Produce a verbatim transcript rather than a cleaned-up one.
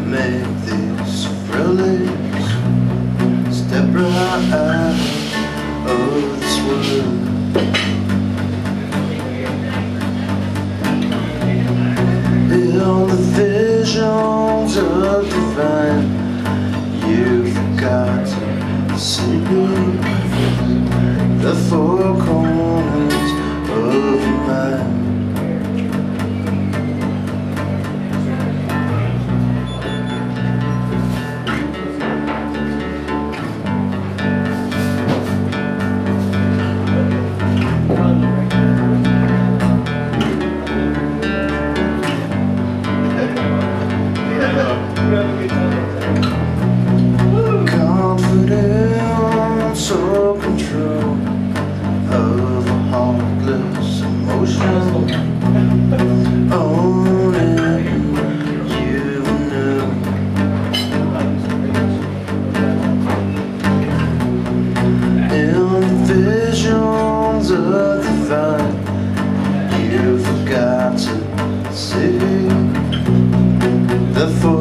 make these relics step right out of this world. In the visions of divine, you forgot to see the four corners of your mind. Confidence or control of a heartless emotion. Only you know. In visions of the vine, you forgot to see the